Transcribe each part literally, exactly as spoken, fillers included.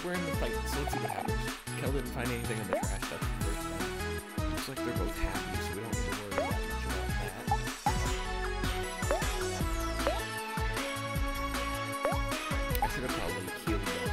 we're in the fight, so let's see what happens. Kel didn't find anything in the trash, that's the first thing. Looks like they're both happy, so we don't need to worry that much about that. I should have probably healed them.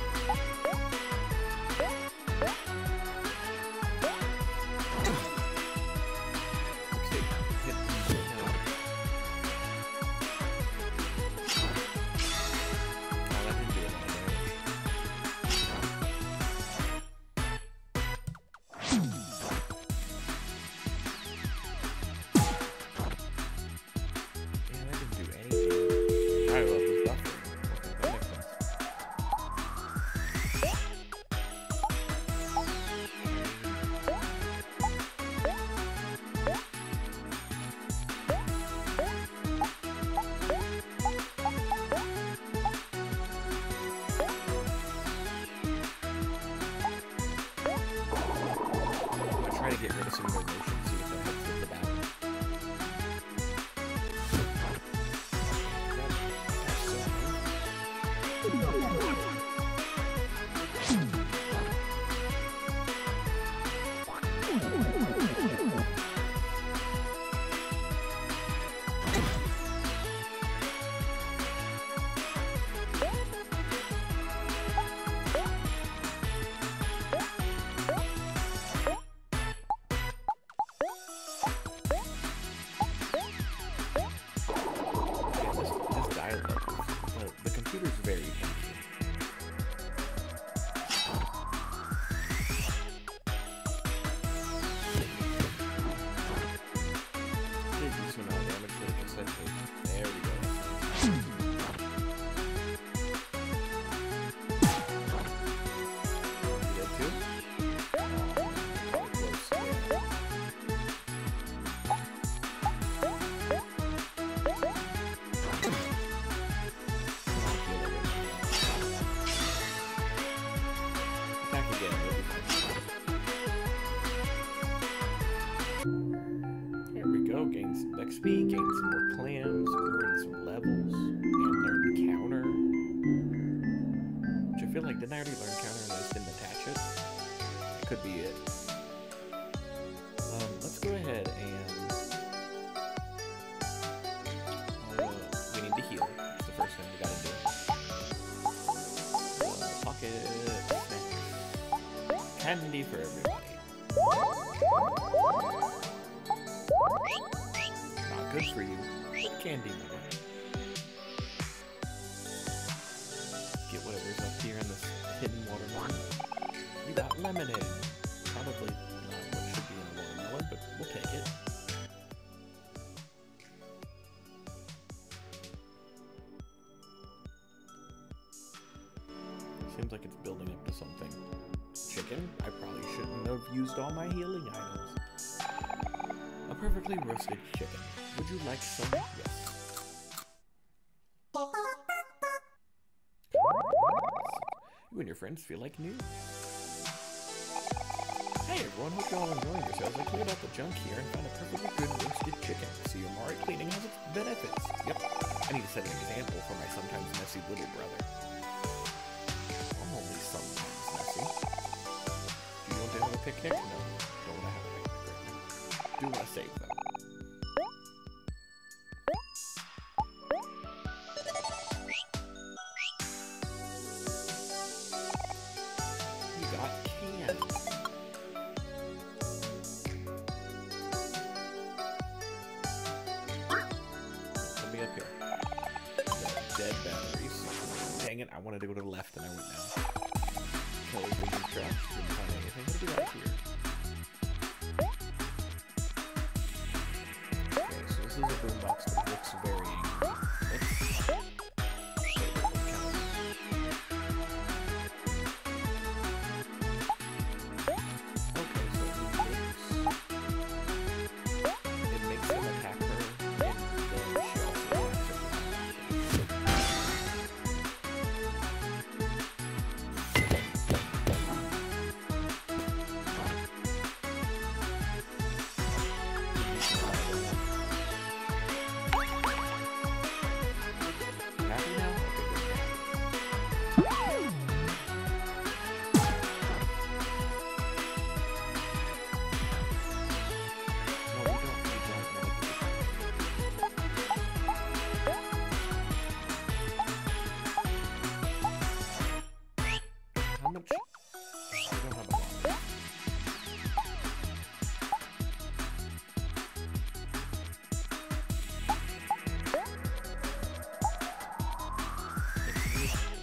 Get rid of some more motion, see if that helps with the battle. Very handy. Did decent amount of damage for the cassette tape. There we go. You dead too? Oh, close. Yeah. There we go, gain some X P, gain some more clams, earn some levels, and learn counter. Which I feel like, didn't I already learn counter and I just didn't attach it? It could be it. Um, let's go ahead and... Uh, we need to heal. That's the first thing we gotta do. Uh, pocket... Snacks. Candy for everybody. Not good for you, but candy, my boy. Get whatever's up here in this hidden watermelon. You got lemonade. Probably not what should be in a watermelon, but we'll take it. Seems like it's building up to something. Chicken? I probably shouldn't have used all my healing items. A perfectly roasted chicken. Would you like some? Yes. You and your friends feel like new. Hey everyone, hope you all enjoying yourselves. I cleared out the junk here and found a perfectly good roasted chicken. See, OMORI cleaning has its benefits. Yep. I need to set an example for my sometimes messy little brother. I'm only sometimes messy. Do you want to have a picnic? No, don't want to have a picnic right now. Do want to save them. You got canned. Let me up here. Got dead batteries. Dang it, I wanted to go to the left and I went down. Totally thinking trash, didn't find anything. What do we got here? Okay, so this is a boombox that looks very angry. Let's... Okay, so it makes... It makes them attack her, and then she also attacks her.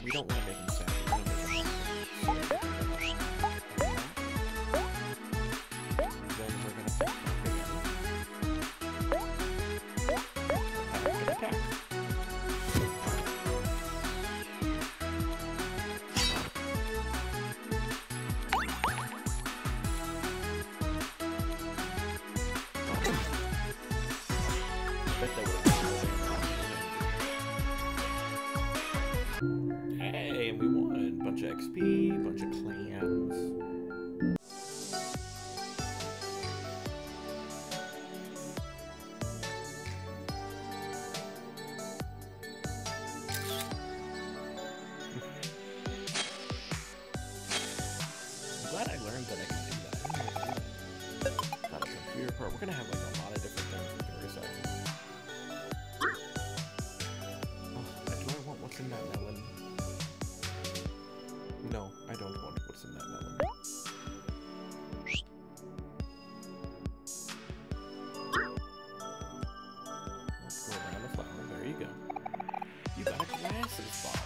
we don't want to make him sad. We want to make him sad. Then we're going to pick him again. Attack and attack. Hey, and we won. Bunch of X P, bunch of clams. I'm glad I learned that I can do that. Got a computer part. We're gonna have like a lot of different things we can recycle. In that melon. No, I don't want what's in that melon. Let's go around the flower. There you go. You got a glasses bottle.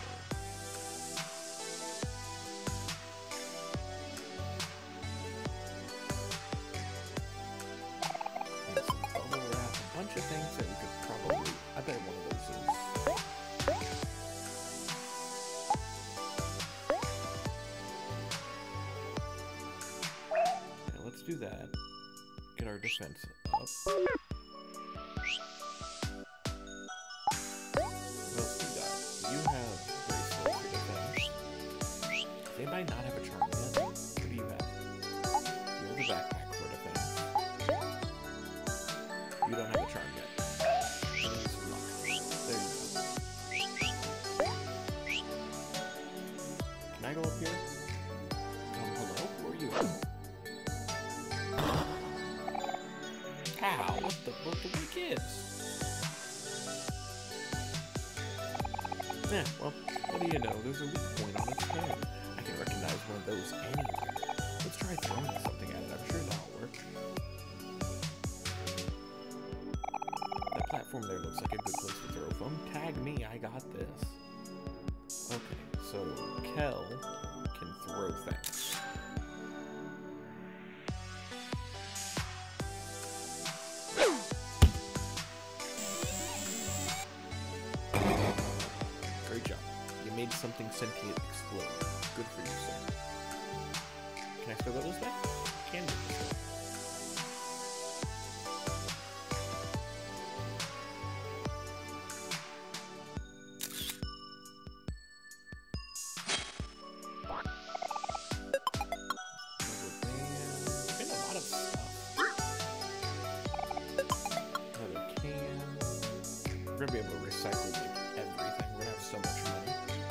And some bubble wrap. A bunch of things that we could probably... I bet one of those is... do that. Get our defense up. What else we got? You have very slow for defense. Does anybody not have a charm yet? What do you have? You have a backpack for defense. You don't have a charm yet. There you go. Can I go up here? Um, hello? Who are you? How? What the, what the weak is? Eh, well, what do you know? There's a weak point on its head. I can recognize one of those anywhere. Let's try throwing something at it. I'm sure that'll work. That platform there looks like a good place to throw from. Tag me, I got this. Okay, so Kel can throw things. Something sentient explode. Good for you, sir. Can I still go this way? Can do. Getting a lot of stuff. Another can. We're gonna be able to recycle like everything. We're gonna have so much money.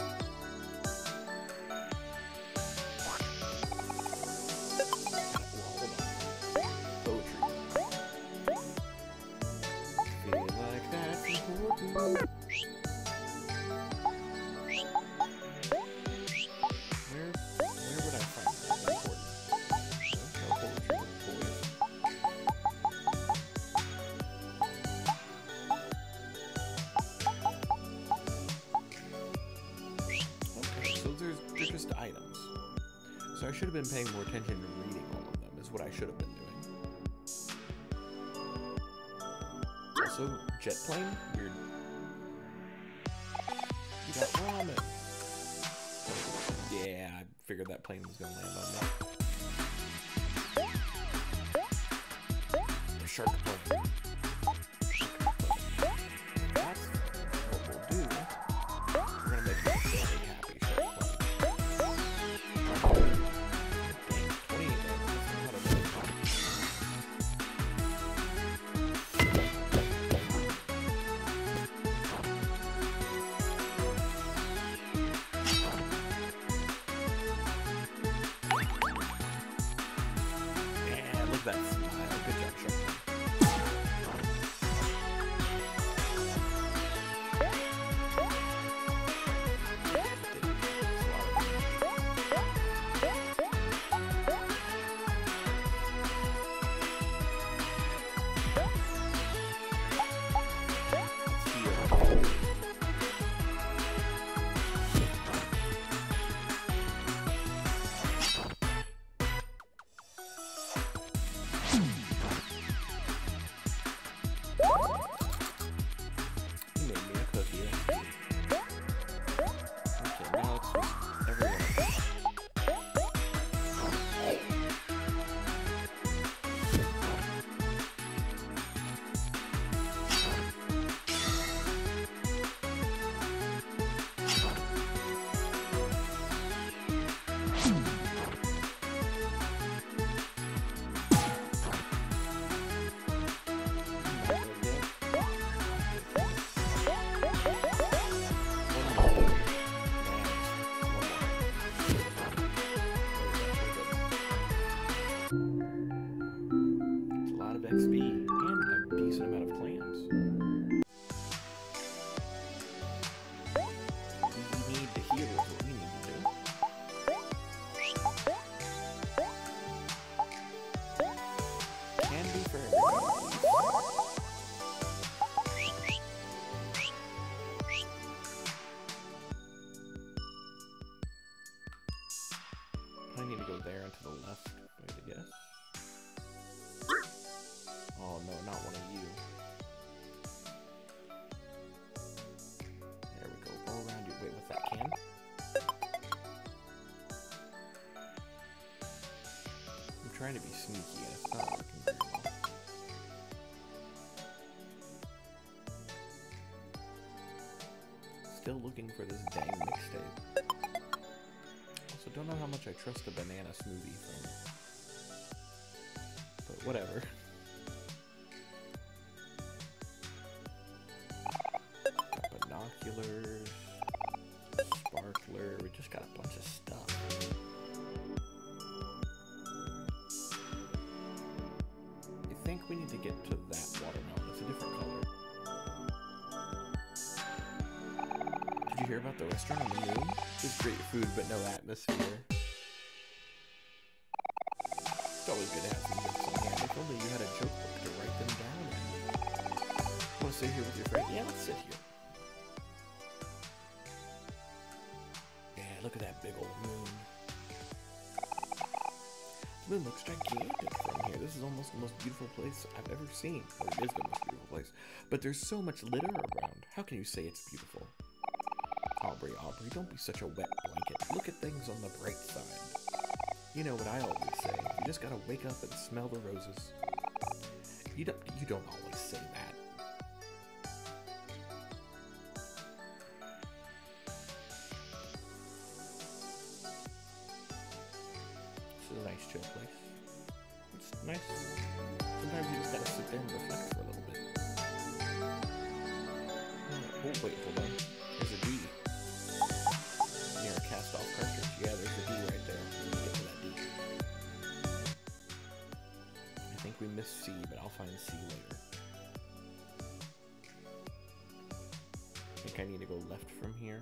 Items. So I should have been paying more attention to reading all of them, is what I should have been doing. Also, jet plane? Weird. You got ramen! Yeah, I figured that plane was gonna land on me. The shark plane. That's what we'll do. We're gonna make it really happy shark plane. That smile. Good job, Shark. You made me a cookie. Okay, now it's just everyone else. X P and a decent amount of clams. We need to heal is what we need to do. Candy for everybody. I need to go there and to the left, I guess. Oh no, not one of you. There we go. Go around your way with that can. I'm trying to be sneaky and it's not working very well. Still looking for this dang mixtape. Also, don't know how much I trust the banana smoothie thing. But whatever. Binoculars, sparkler, we just got a bunch of stuff. I think we need to get to that watermelon. It's a different color. Did you hear about the restaurant on the moon? It's great food, but no atmosphere. It's always good to have some jokes on hand. If only you had a joke book to write them down in. Want to sit here with your friend? Yeah, let's sit here. Look at that big old moon. The moon looks gigantic from here. This is almost the most beautiful place I've ever seen. Or it is the most beautiful place. But there's so much litter around. How can you say it's beautiful? Aubrey, Aubrey, don't be such a wet blanket. Look at things on the bright side. You know what I always say. You just gotta wake up and smell the roses. You don't, you don't always say that. A nice chill place. It's nice. Sometimes you just gotta sit there and reflect for a little bit. Oh, wait, hold on. There's a D. Near a cast off cartridge. Yeah, there's a D right there. Let me get to that D. I think we missed C, but I'll find C later. I think I need to go left from here.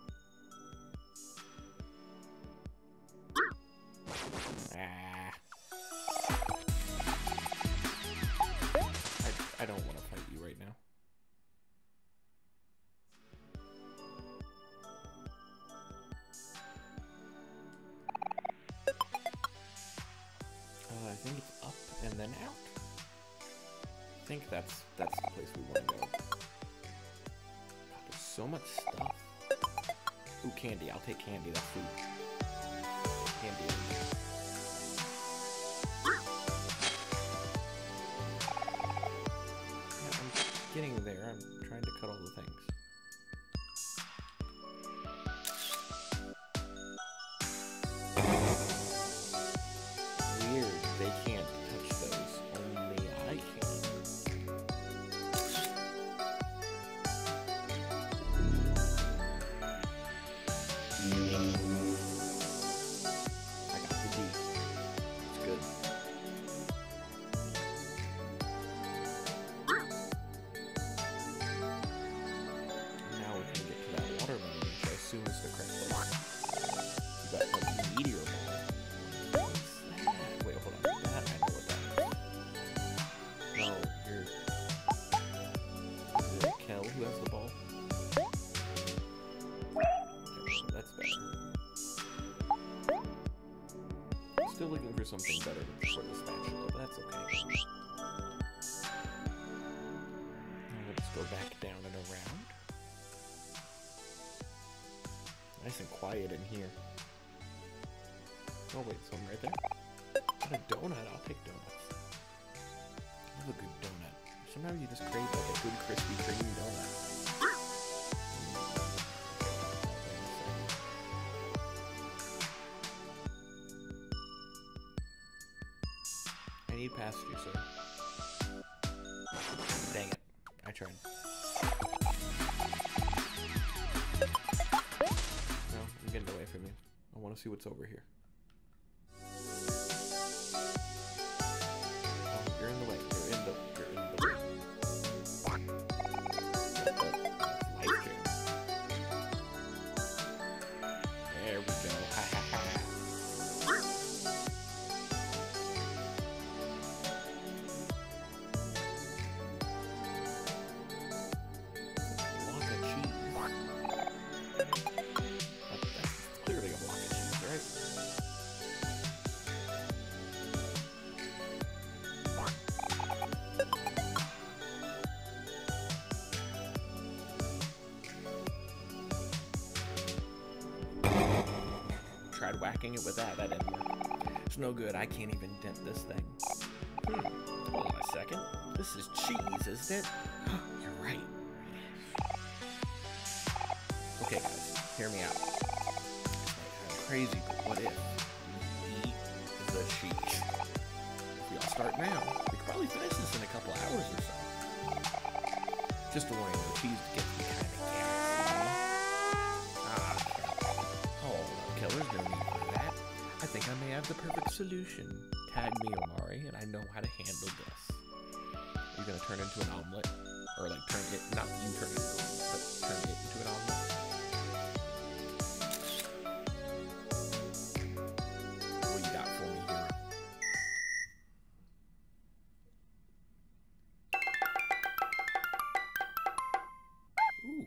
Ah. I, I don't want to fight you right now. Uh, I think it's up and then out. I think that's that's the place we want to go. God, there's so much stuff. Ooh, candy. I'll take candy. That's food. Candy. Getting there, I'm trying to cut all the things. Weird, they can't touch those, only I can. I got the D. It's good. Assume is the correct place. You got like a meteor ball. What's that? Wait, hold on. That I know what that is. No, you're. Is it Kel who has the ball? Okay, that's better. Still looking for something better for the spatula, but that's okay. Go back down and around. Nice and quiet in here. Oh wait, some right there. Got a donut. I'll take donuts. I love a good donut. Sometimes you just crave like a good crispy creamy donut. I need passenger, sir. Dang it. I tried. No, I'm getting away from you. I want to see what's over here. Oh, you're in the way. You're in the, you're in the way. Light jam. There we go. Ha ha ha. Tried whacking it with that, that didn't work. It's no good, I can't even dent this thing. Hmm, hold on a second. This is cheese, isn't it? You're right. Okay guys, hear me out. This might sound crazy, but what if we eat the cheese? If we all start now, we could probably finish this in a couple hours or so. Just a warning though, cheese gets me kind of gassy. Ah, there's no need for that. I think I may have the perfect solution. Tag me, Omori, and I know how to handle this. Are you gonna turn into an omelet? Or like turn it, not you turn it into an omelet, but turn it into an omelet? What do you got for me here? Ooh.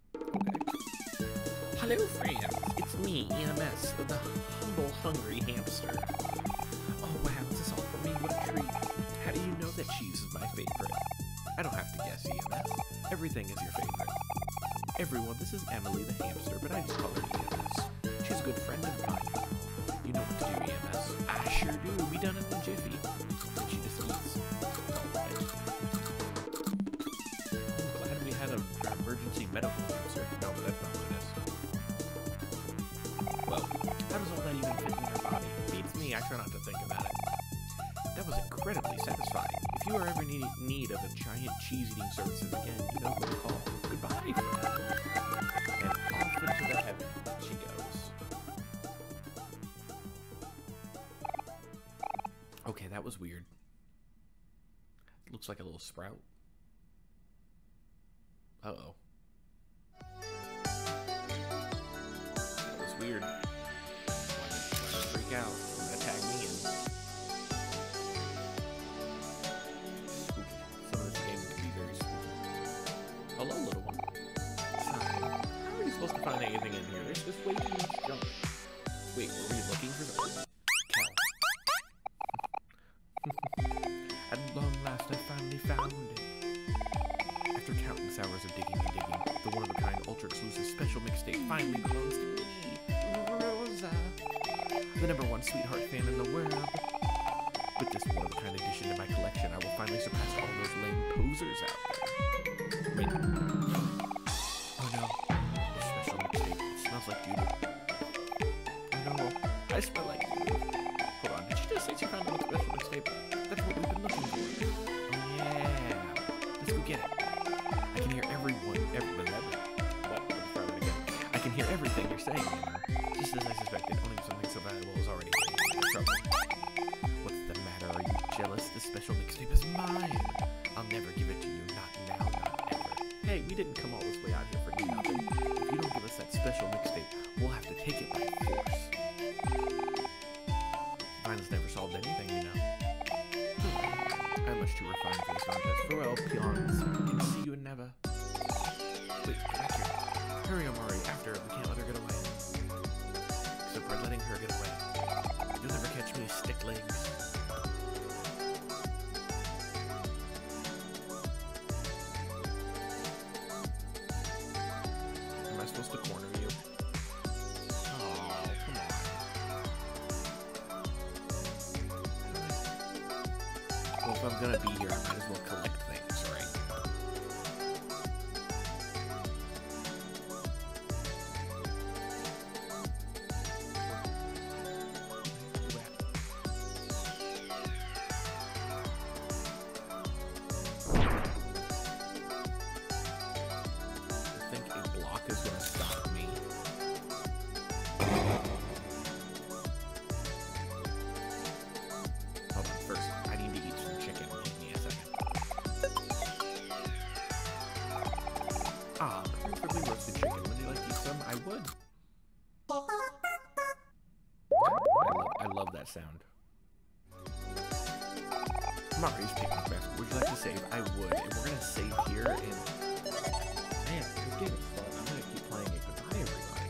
Okay. Hello, friends. It's me, E M S, the humble, hungry hamster. Oh wow, is this all for me? What a treat. How do you know that cheese is my favorite? I don't have to guess, E M S. Everything is your favorite. Everyone, this is Emily the hamster, but I just call her E M S. She's a good friend of mine. You know what to do, E M S. I sure do. We done it in a jiffy. And she just eats. Alright. Glad we had an emergency medical hamster. No, but that's not what it is. Well, how does all that even fit in your body? Beats me, I try not to think about it. That was incredibly satisfying. If you are ever in need of a giant cheese-eating services again, you know who to call. Goodbye, friend. And off into the heaven she goes. Okay, that was weird. It looks like a little sprout. Uh-oh. That was weird. Why did it freak out? That tagged me in. Spooky. Some of this game can be very spooky. Hello, little one. Sorry. How are you supposed to find anything in here? There's just way too much junk. Wait, were we looking for the cow? At long last, I finally found it. After countless hours of digging and digging, the one-of-a-kind, ultra-exclusive special mixtape finally belongs to me, Rosa, the number one sweetheart fan in the world. With this one-of-a-kind addition to my collection, I will finally surpass all those lame posers out there. Wait. Oh no, this special mixtape. It smells like doo-doo. Oh no, I smell like doo-doo. Hold on, did she just say she found a special mixtape? That's what we've been looking for. Oh yeah, let's go get it. I can hear everyone, everyone, what? I can hear everything you're saying, Emma. Just as I suspected, owning something so valuable is already getting into trouble. What's the matter? Are you jealous? This special mixtape is mine. I'll never give it to you. Not now, not ever. Hey, we didn't come all this way out here for nothing. If you don't give us that special mixtape, we'll have to take it by force. Violence never solved anything, you know. Hmm. I'm much too refined for this contest. Farewell, peons. Can see you never. Wait, back here. Hurry, Omori. After her, we can't let her get away. Except for letting her get away. You'll never catch me, stick legs. Well, if I'm gonna be here, I might as well collect things, right? I think a block is gonna stop me. Hold on, first, I need to eat some chicken. Give me a second. Ah, perfectly roasted chicken. Would you like to eat some? I would. I love, I love that sound. Mari's picnic basket. Would you like to save? I would. And we're gonna save here and man, this game is